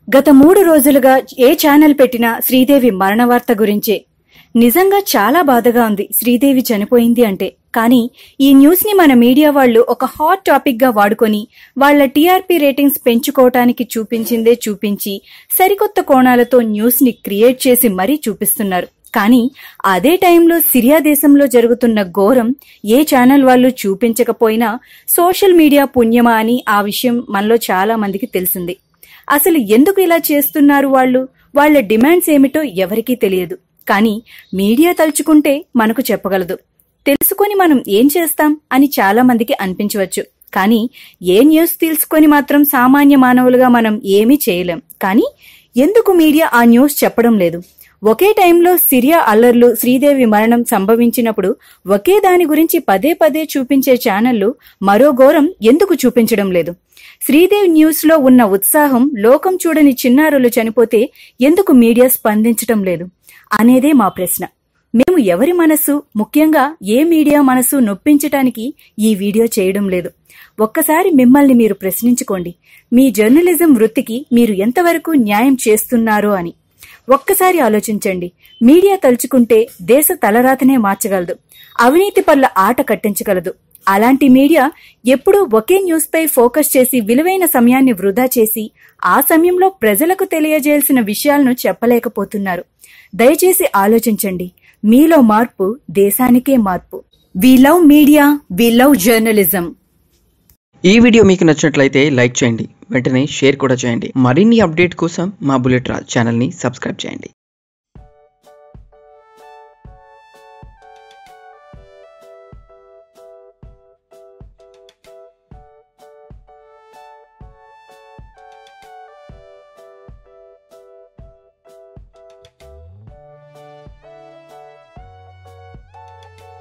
గత 3 రోజులుగా ఏ ఛానల్ పెట్టినా శ్రీదేవి మరణ వార్త గురించే. నిజంగా చాలా బాధగా ఉంది శ్రీదేవి చనిపోయింది అంటే. కానీ ఈ న్యూస్ ని మన మీడియా వాళ్ళు ఒక హాట్ టాపిక్ గా వాడుకొని వాళ్ల టీఆర్పీ రేటింగ్స్ పెంచుకోవటానికి చూపించి సరికొత్త కోణాలతో న్యూస్ ని క్రియేట్ చేసి మరీ చూపిస్తున్నారు. కానీ అదే టైంలో సిరియా దేశంలో జరుగుతున్న ఘోరం ఏ ఛానల్ వాళ్ళు చూపించకపోయినా సోషల్ మీడియా పుణ్యమా అని ఆ విషయం మనలో చాలా మందికి తెలిసింది. అసలు ఎందుకు ఇలా చేస్తున్నారు వాళ్ల డిమాండ్స్ ఏమిటో ఎవరికీ తెలియదు. కానీ మీడియా తలుచుకుంటే మనకు చెప్పగలదు. తెలుసుకొని మనం ఏం చేస్తాం అని చాలా మందికి అనిపించవచ్చు. కానీ ఏ న్యూస్ తెలుసుకొని మాత్రం సామాన్య మానవులుగా మనం ఏమీ చేయలేం. కానీ ఎందుకు మీడియా ఆ న్యూస్ చెప్పడం లేదు? ఒకే టైంలో సిరియా అల్లర్లు, శ్రీదేవి మరణం సంభవించినప్పుడు ఒకే దాని గురించి పదే చూపించే ఛానళ్లు మరో ఘోరం ఎందుకు చూపించడం లేదు? శ్రీదేవి న్యూస్ లో ఉన్న ఉత్సాహం లోకం చూడని చిన్నారులు చనిపోతే ఎందుకు మీడియా స్పందించటం లేదు అనేదే మా ప్రశ్న. మేము ఎవరి మనసు, ముఖ్యంగా ఏ మీడియా మనసు నొప్పించటానికి ఈ వీడియో చేయడం లేదు. ఒక్కసారి మిమ్మల్ని మీరు ప్రశ్నించుకోండి. మీ జర్నలిజం వృత్తికి మీరు ఎంతవరకు న్యాయం చేస్తున్నారో అని ఒక్కసారి ఆలోచించండి. మీడియా తలుచుకుంటే దేశ తలరాతనే మార్చగలదు, అవినీతి పట్ల ఆట కట్టించగలదు. అలాంటి మీడియా ఎప్పుడూ ఒకే న్యూస్ పై ఫోకస్ చేసి విలువైన సమయాన్ని వృధా చేసి ఆ సమయంలో ప్రజలకు తెలియజేయాల్సిన విషయాలను చెప్పలేకపోతున్నారు. దయచేసి ఆలోచించండి. మీలో మార్పు దేశానికే మార్పు. We love media, we love journalism. ఈ వీడియో మీకు నచ్చినట్లయితే లైక్ చేయండి, వెంటనే షేర్ కూడా చేయండి. మరిన్ని అప్డేట్ కోసం మా బుల్లెట్ రాజ్ ఛానల్ ని సబ్స్క్రైబ్ చేయండి.